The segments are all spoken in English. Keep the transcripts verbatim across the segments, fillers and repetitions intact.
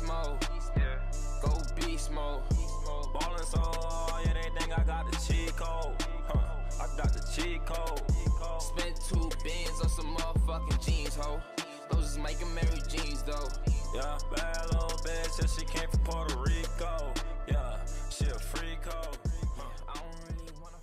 mode. Yeah. Go beast mode. Ballin' so hard, yeah, they think I got the cheat code. Huh. I got the cheat code. Spent two bins on some motherfucking jeans, ho. Those is making Mary jeans, though. Yeah, bad little bitch, yeah, she came from Puerto Rico. Yeah, she a freak hoe. I don't really wanna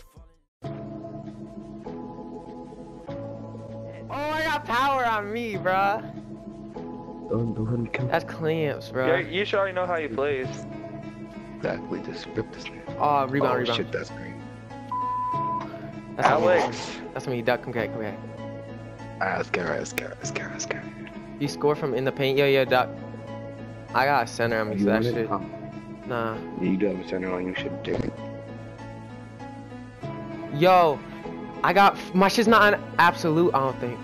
fall in. Oh, I got power on me, bruh. Don't do him. That's clamps, bro. Yeah, you should already know how he plays. Exactly, just rip this thing. Oh, rebound, Oh rebound. shit, that's great. That's Alex. Me. That's me. Duck, come back, come back. Alright, let's get right, let's get right, let's get right, let's get right. You score from in the paint, yo, yo, Duck. I got a center on me, so that shit. Huh? Nah. Yeah, you do have a center on you, should take it. Yo, I got my shit's not on absolute. I don't think.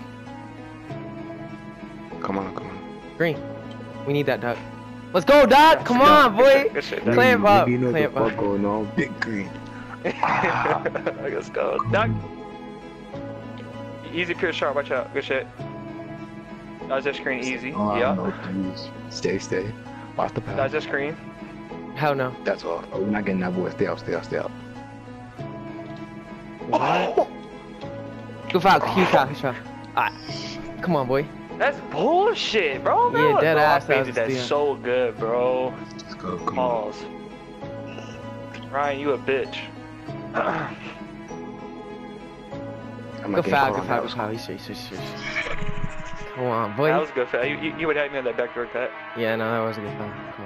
Come on, come on. Green. We need that, Duck. Let's go, Duck. Come on, boy. Good shit, Clamp up. You know Clamp the fuck up. going on, big green. Let's go. Duck. Easy, pure sharp. Watch out. Good shit. Dodge that screen easy. Oh, Yeah. no, please. Stay, stay. Watch the pass. Dodge that screen. Hell no. That's all. Oh, we're not getting that boy. Stay out, stay out, stay out. What? Good foul. Q foul. Q foul. Alright. Come on, boy. That's bullshit, bro. Yeah, Bro, dead bro, ass, I that was faded a that steal. so good, bro. Let's go, come on. Pause. Ryan, you a bitch. I'm Good not foul. getting Good caught foul. on Good that. foul. He's straight, straight, straight. Come on, boy. That was a good foul. You, you, you would have me on that backdoor cut. Yeah, no, that was a good foul. Cool.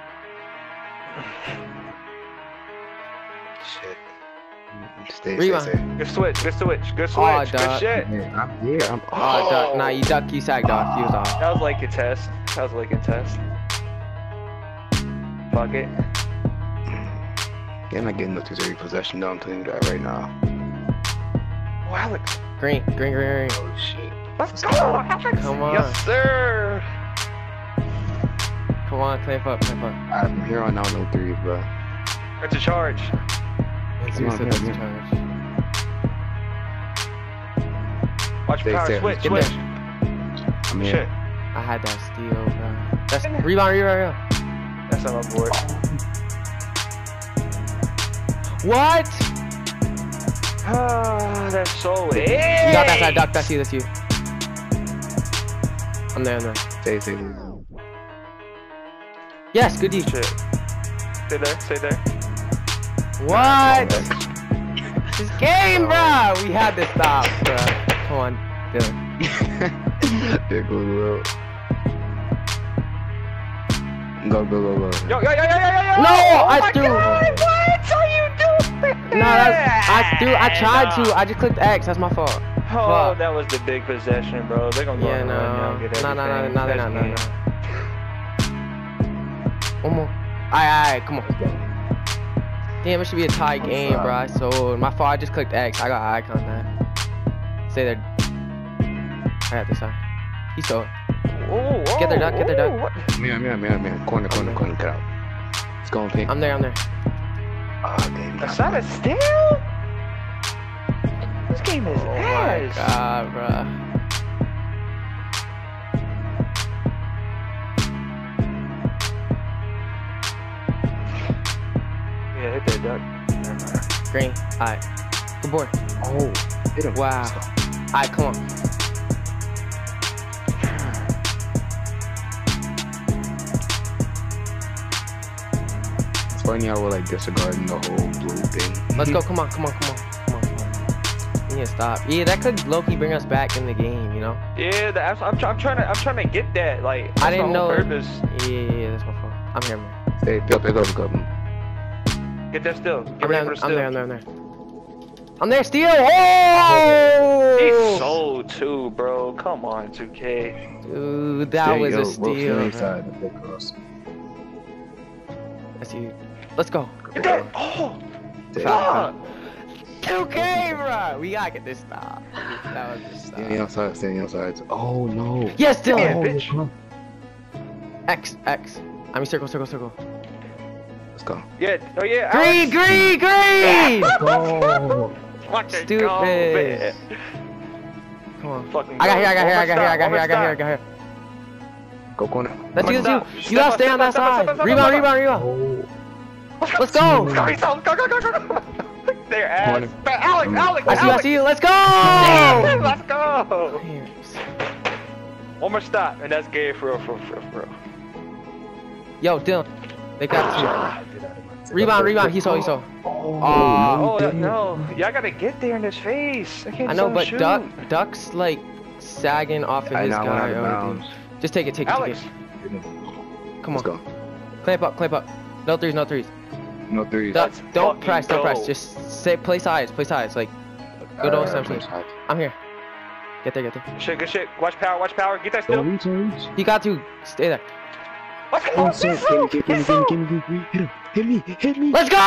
Shit. Stay, Rebound. stay, stay. Good switch. Good switch. Good switch. Aw, good dog. shit. Yeah, I'm here. I'm. Oh, Duck. Nah, you duck. You sag, dog. He was off. That was like a test. That was like a test. Fuck it. Yeah, I'm not getting no two thirty possession though. I'm telling you that right now. Oh, Alex. Green, green, green, green. Oh shit. Let's go, Alex. Come on. Yes, sir. Come on, clamp up, clamp up. Alright, from here on out, no threes, bro. That's a charge. Let's Come do on, some come on. charge. Watch Stay power safe. switch. Get Switch. there. I'm here. Shit. I had that steal, bro. That's rebound, rebound, rebound. That's on my board. What? Ah, that's so. You got that side, Duck. That's you, that's you. I'm there, I'm there. Stay, stay, stay. Yes, good D. Shit. Stay there. Stay there. What? This game, bro. We had to stop, bro. Come on, Dylan. There goes Will. Go, go, go, go. Yo, yo, yo, yo, yo, yo, yo. No, oh I my threw- God, what are you doing? No, that's, I threw. I tried to. I just clicked X. That's my fault. Oh, Fuck. that was the big possession, bro. They're gonna go Yeah, on the no, run now and get no, no, no, everything. no, they're That's not, no, game. no. One more. Alright, alright, come on. Damn, it should be a tie game, bro. I sold. My fault. I just clicked X. I got icon that. Stay there. I got this side. He sold. Oh, Get there, Duck, get there, Duck. oh, what? Man, man, man, man. Corner, corner, corner. Get out. Let's go and paint. I'm there. I'm there. Oh, damn. Is that a steal? This game is Oh my ass. god, bro. Yeah, hit that, Duck. Green. Alright. Good boy. Oh, hit him. Wow. Alright, come on. It's funny how we're like disregarding the whole blue thing. Let's go. Come on. Come on. Come on. Come on. Come on. We need to stop. Yeah, that could low-key bring us back in the game, you know? Yeah, the, I'm, I'm, I'm trying to, I'm trying to get that. Like, that's I didn't my whole know. Purpose. Yeah, yeah, yeah, that's my fault. I'm here, man. Stay, pick up, pick up, pick up. Get that still. Get I'm ready there, for the I'm steal. there, I'm there, I'm there. I'm there, steal! Oh! He's sold too, bro. Come on, two K. Dude, that There you was go. a Wilt's on steal. the man. side, the cross. That's you. Let's go. Get that. Oh, Stay. fuck. two K, bro! We gotta get this stop. That was the Standing stop. outside, standing outside. Oh no. Yes, Dylan! Yeah, Oh, bitch. X, X. I mean, circle, circle, circle. Let's go. Yeah. Oh yeah. Green, green, green! Oh. Watch it Stupid. go, man. Come on. Fucking I got go. here, I got here, I Almost got here, I got stop, here, I got here, I almost got here. Go corner. That's you, Stop. that's you. Step You gotta up, stay step on up, that step up, side. step up, step Rebound, up. rebound, rebound. Oh. Let's go. Let's go, Esau. Go, go, go, go, go, go. Their ass. Corner. Alex, Alex, I see you, I Alex. see you. Let's go. Yeah, let's go. One more stop, and that's game for real, for real, for real, for real. Yo, Dylan. They got you. Rebound, rebound. He saw, he saw. Oh, Oh, no, that, no. Y'all gotta get there in his face. I can't I know, let him but shoot. Duck, Duck's like sagging off of I his know, guy. out of or bounds. anything. Just take it, take it, Alex. take it. Come Let's on. go. Clamp up, clamp up. No threes, no threes. No threes. Duck, Let's don't fucking press, don't go. press. Just say, play sides, play sides. Like, go to Alright, seventeen. alright. I'm here. Get there, get there. Good shit, good shit. Watch power, watch power. Get that still. Don't reach, don't reach. He got to stay there. Watch Oh, power. so, Get give me, so. give me, Get give me, so. give me, give me, hit him, hit me, hit me. Let's go!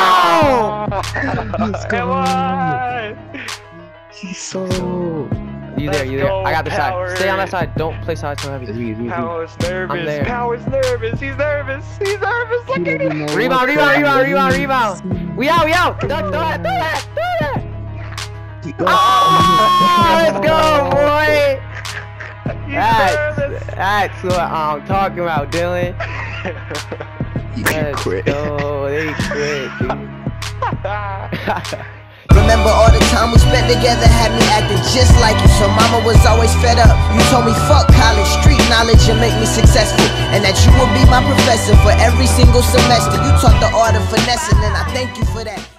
Let's go. Come on. He's so. You there, Let's you there. go, I got the Power. side. Stay on that side. Don't play sides so Hit heavy. me, hit me, hit me. Power's I'm nervous. there. Power's nervous. He's nervous. He's nervous. Look at him. Rebound, rebound, rebound, rebound, rebound. We out, we out. Duck, throw that, throw that, throw that. Oh, let's go, boy. He's That's, nervous. that's what I'm talking about, Dylan. You Let's quit. go. They quit, dude. Remember all the time we spent together had me acting just like you. So mama was always fed up. You told me fuck college, street knowledge and make me successful, and that you would be my professor for every single semester. You taught the art of finessing, and I thank you for that.